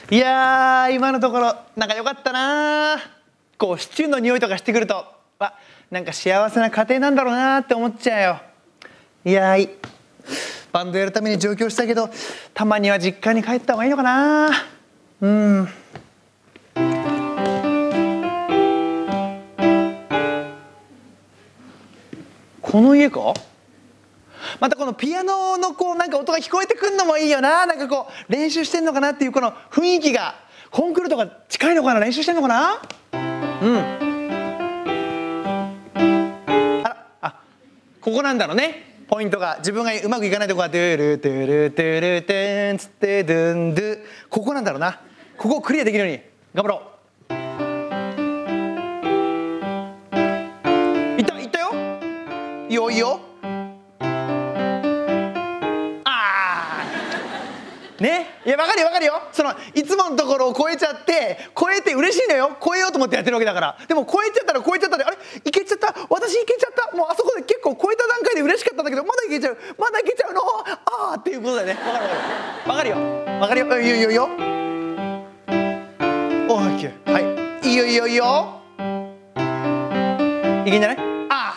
いやー、今のところなんか良かったな。こうシチューの匂いとかしてくると、なんか幸せな家庭なんだろうなって思っちゃうよ。いやー、バンドやるために上京したけど、たまには実家に帰った方がいいのかな。この家か。またこのピアノのこうなんか音が聞こえてくんのもいいよな。なんかこう練習してんのかなっていうこの雰囲気が、コンクールとか近いのかな、練習してんのかな。ここなんだろうね、ポイントが。自分がうまくいかないとこはドゥルドゥルドゥルドゥンつってドゥンドゥ、ここなんだろうな。ここをクリアできるように頑張ろう。いったよ。いいよいいよ。ね、いや分かるよ。そのいつものところを超えちゃって、超えて嬉しいのよ。超えようと思ってやってるわけだから。でも超えちゃったらで、あれいけちゃった、私いけちゃった、もうあそこで結構超えた段階で嬉しかったんだけど、まだいけちゃうの、あーっていうことだよね。分かるよ。いいよ。オッケー。はい、いいよ。いけんじゃない。分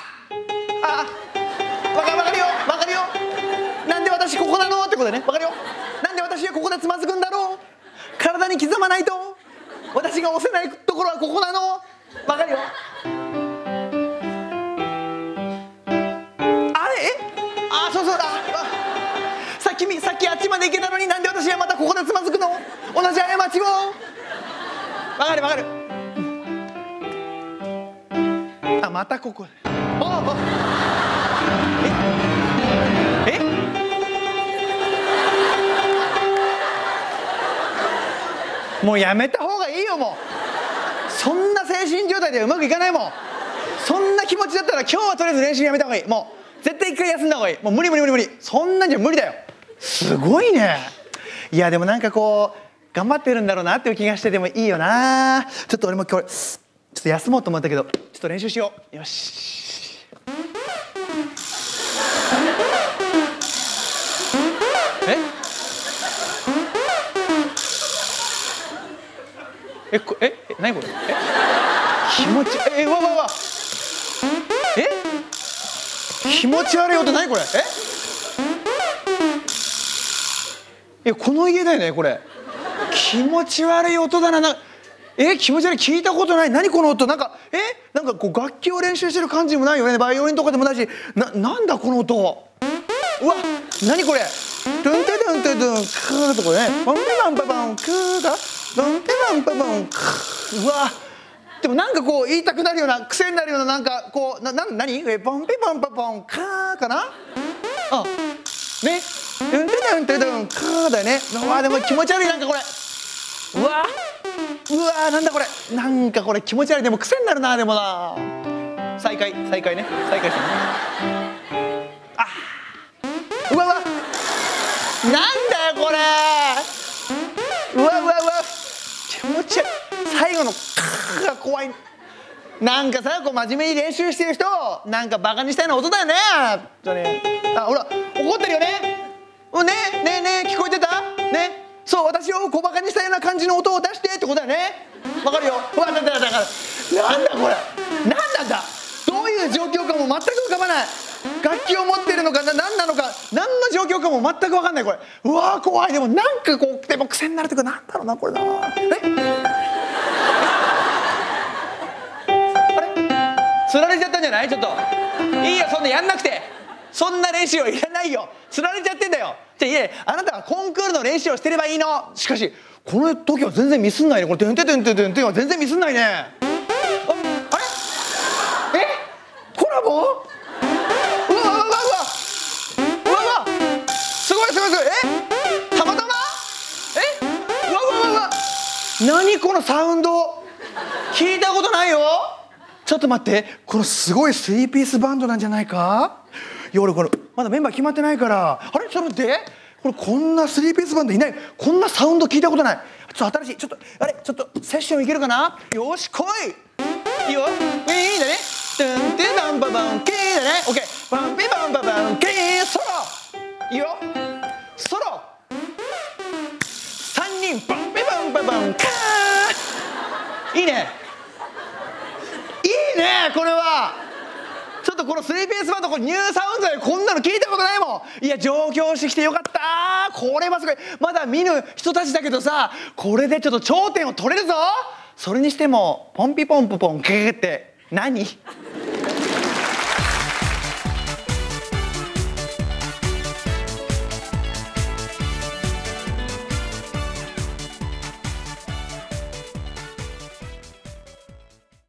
かるよ。なんで私ここなのってことだよね。分かるよ。なんで私はここでつまずくんだろう。体に刻まないと私が押せないところはここなの。分かるよ。そうだ。さっきあっちまで行けたのに、なんで私はまたここでつまずくの。同じ過ちを。分かる。またここ。もうやめた方がいいよ。もうそんな精神状態ではうまくいかないもん。そんな気持ちだったら今日はとりあえず練習やめた方がいい。もう絶対一回休んだ方がいい。もう無理。そんなんじゃ無理だよ。すごいね。いやでもなんかこう頑張ってるんだろうなっていう気がしててもいいよな。ちょっと俺も今日ちょっと休もうと思ったけど、ちょっと練習しよう。よし。何これ。気持ち気持ち悪い音。何これ。この家だよねこれ。気持ち悪い音だな。気持ち悪い。聞いたことない。何この音。なんかこう楽器を練習してる感じもないよね。バイオリンとかでもないし、なんだこの音。何これ。ドゥンテドゥンテドゥンクーとこね。バンペバンパバンクーだ。ドンテバンパバンクー。でもなんかこう言いたくなるような、癖になるような、なんかこう何バンペバンパバンカーかな。ね。ドゥンテドゥンテドゥンクーだよね。でも気持ち悪い。なんかこれ。なんだこれ。なんかこれ気持ち悪い。でも癖になるな。でもな。再開ね。再開してね。なんだよこれ。気持ち悪い。最後のカーが怖い。なんかさ、こう真面目に練習してる人なんかバカにしたような音だよね。ほら怒ってるよね。ね聞こえてたね。そう、私を小バカにしたような感じの音を出してってことだよね。わかるよ。なんだこれ。なんなんだ。どういう状況かも全く浮かばない。楽器を持ってるのか何なのか、何の状況かも全く分かんないこれ。怖い。でもなんかこうでも癖になるというか、なんだろうなこれな。つられちゃったんじゃない。ちょっといいよ、そんなやんなくて。そんな練習はいらないよ。つられちゃってんだよ。あなたはコンクールの練習をしてればいいの。しかしこの時は全然ミスんないね。これテンテテンテテンテンは全然ミスんないね。あれコラボ。すごい。たまたま。何このサウンド。聞いたことないよ。ちょっと待って、このすごい3ピースバンドなんじゃないか。俺これまだメンバー決まってないから。ちょっと待って、こんな3ピースバンドいない。こんなサウンド聞いたことない。ちょっと新しい。ちょっとセッションいけるかな。よし来い。いいよ。いいだね。トンテバンババンケーだね。オッケー。バンピバンババンケー。ソロいいよ。ソロ3人バンピバンバパパンカー。いいねいいね、これはちょっとこの3ピースバンド、これニューサウンドでこんなの聞いたことないもん。いや上京してきてよかった。これはすごい。まだ見ぬ人たちだけどさ、これでちょっと頂点を取れるぞ。それにしてもポンピポンポポンケケって何